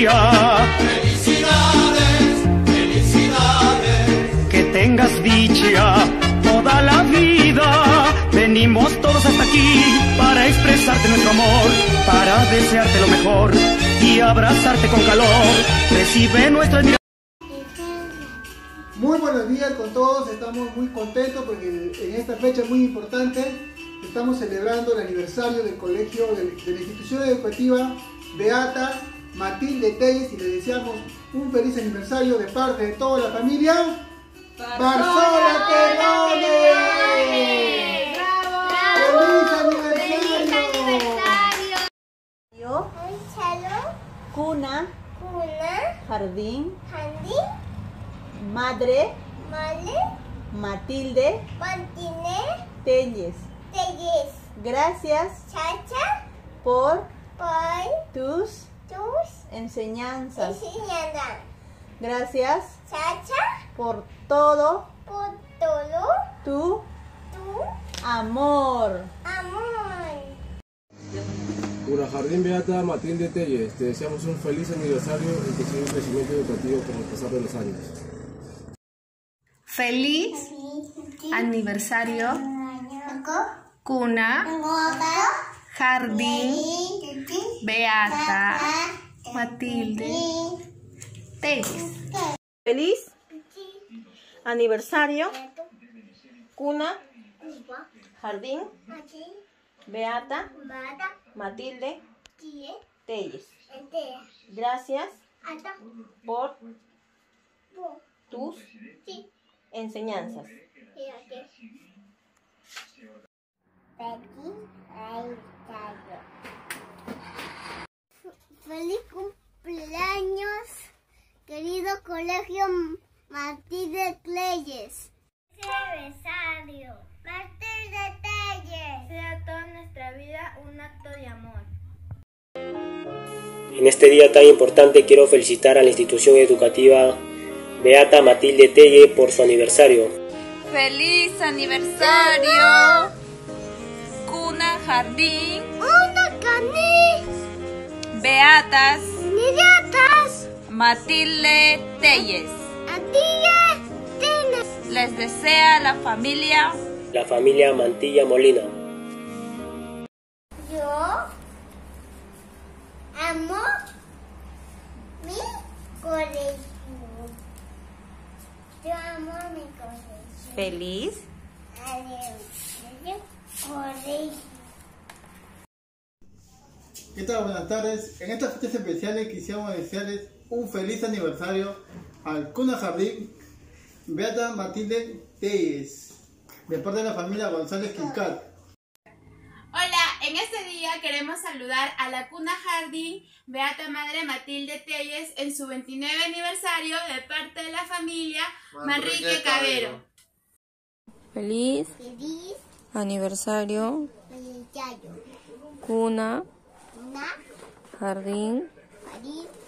día. Felicidades, felicidades. Que tengas dicha toda la vida. Venimos todos hasta aquí para expresarte nuestro amor, para desearte lo mejor y abrazarte con calor. Recibe nuestra admiración. Muy buenos días con todos, estamos muy contentos porque en esta fecha muy importante estamos celebrando el aniversario del colegio, de la institución educativa Beata Matilde Telles, y le deseamos un feliz aniversario de parte de toda la familia Barzola Terrones. ¡Feliz aniversario! Cuna, jardín, madre, Matilde Telles. Gracias por tus enseñanzas. Gracias por todo tu amor. Cuna Jardín Beata Matilde Telles, te deseamos un feliz aniversario y que siga un crecimiento educativo con el pasar de los años. Feliz aniversario, Cuna Jardín Beata Matilde Telles. Feliz aniversario, Cuna Jardín Beata Matilde Telles. Gracias por tus enseñanzas. Feliz cumpleaños, querido colegio Matilde Telles. Aniversario, Matilde Telles. Sea toda nuestra vida un acto de amor. En este día tan importante quiero felicitar a la institución educativa Beata Matilde Telles por su aniversario. ¡Feliz aniversario! Cuna Jardín Beatas Matilde Telles. Les desea la familia Mantilla Molina. Yo amo mi colegio. Yo amo mi colegio. Feliz Colegio. ¿Qué tal? Buenas tardes. En estas fechas especiales quisiéramos desearles un feliz aniversario al Cuna Jardín Beata Matilde Telles, de parte de la familia González Quilcat. Hola, en este día queremos saludar a la Cuna Jardín Beata Madre Matilde Telles en su 29 aniversario de parte de la familia Manrique Cabero. Feliz aniversario, Cuna Jardín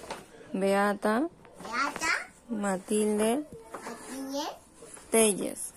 Beata Matilde Telles.